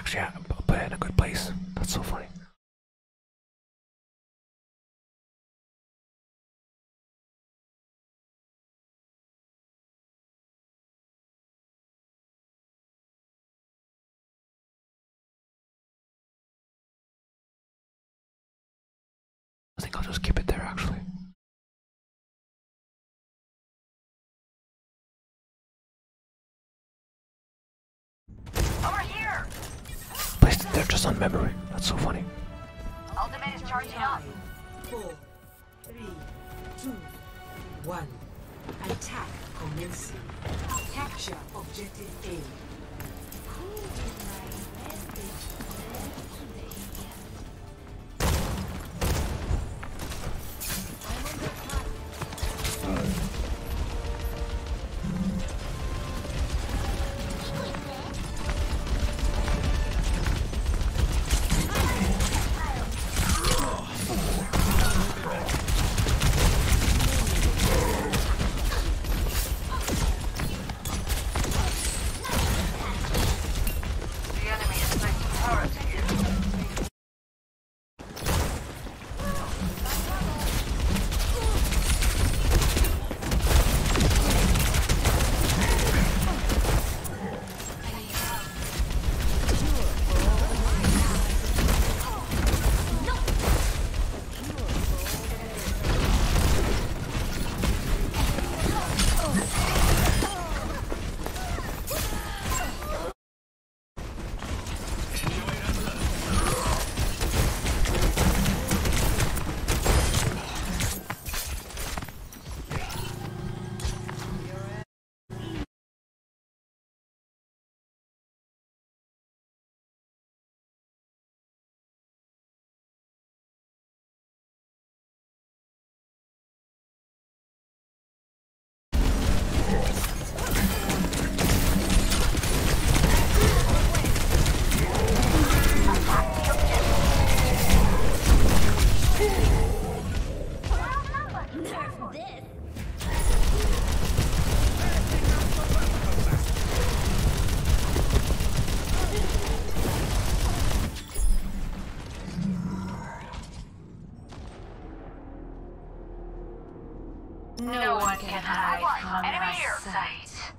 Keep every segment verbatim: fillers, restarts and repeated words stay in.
Actually, I put it in a good place. That's so funny. I think I'll just keep it there actually. Over here! Placed it there just on memory. That's so funny. Ultimate is charging up. Four, three, two, one. Attack commencing. Capture objective A. No one can hide from my sight.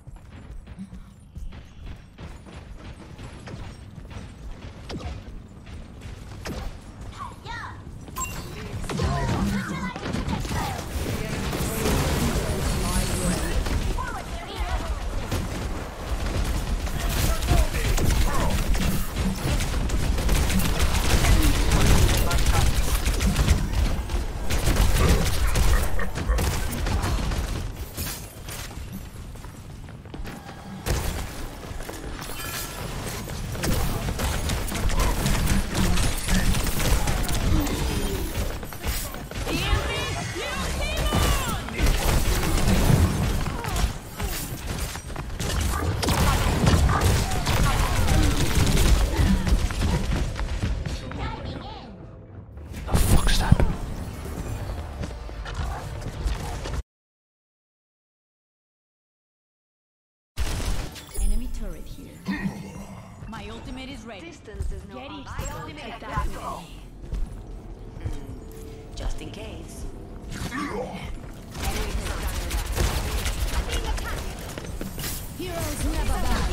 The fuck's that? Enemy turret here. My ultimate is ready. Distance is no Get east. My ultimate is adaptable. Just in case. Heroes never die.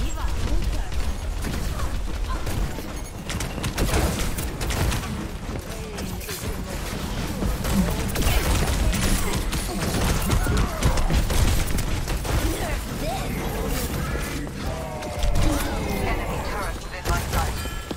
Enemy turret within my sight.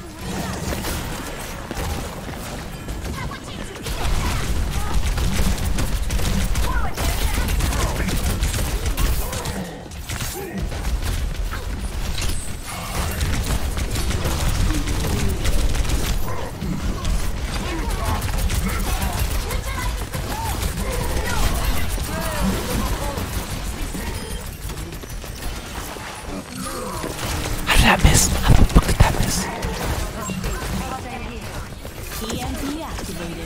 How did that miss? How the fuck did that miss? E M P activated.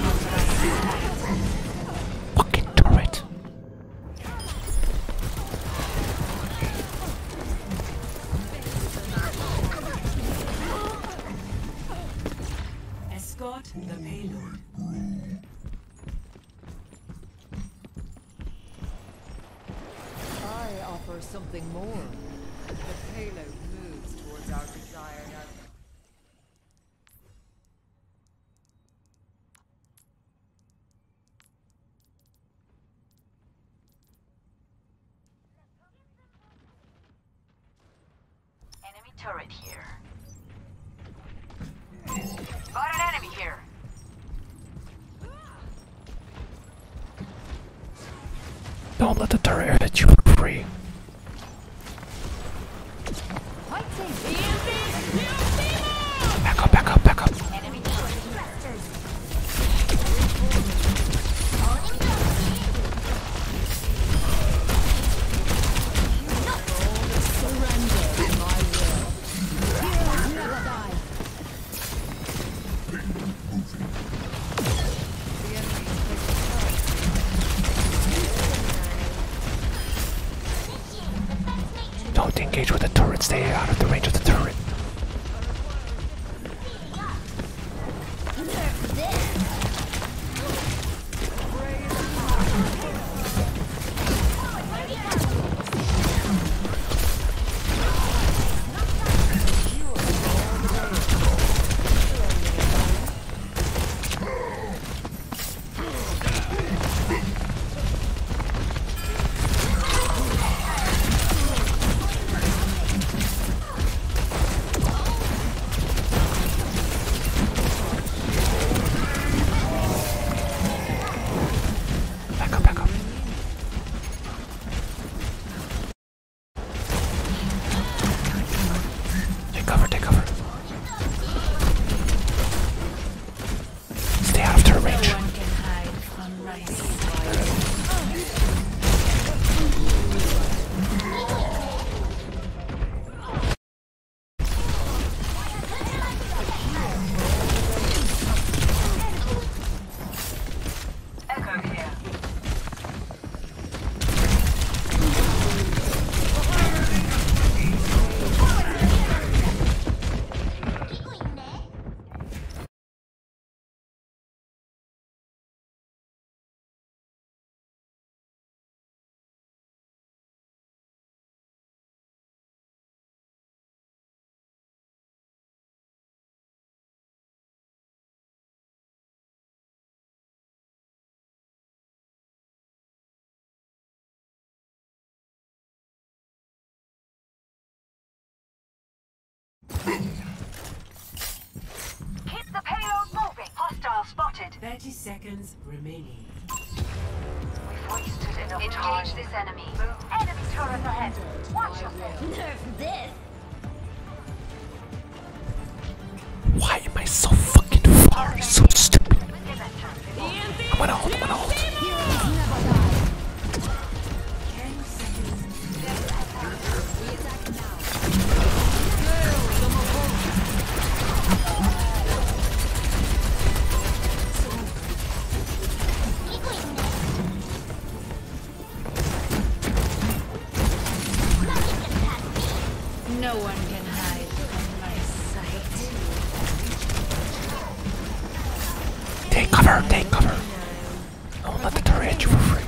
Fucking turret. The payload moves towards our desired outcome. Enemy turret here. Got an enemy here. Don't let the turret hit you for free. Back up, back up, back up. Enemy turret. Don't engage with the turret, stay out of the range of the turret. Back up, back up. Take cover, take cover. Stay out of turret range. No one can hide from my sight. Echo here. Keep the payload moving. Hostile spotted. thirty seconds remaining. We've wasted enough Engage time. This enemy. Enemy turret ahead. Watch yourself. Nerf this! Why am I so fucking far? So stupid. I'm gonna hold, I'm gonna hold. Heroes never die. ten seconds. We attack now. No one can hide from my sight. Take cover, take cover. Don't let the turret hit you for free.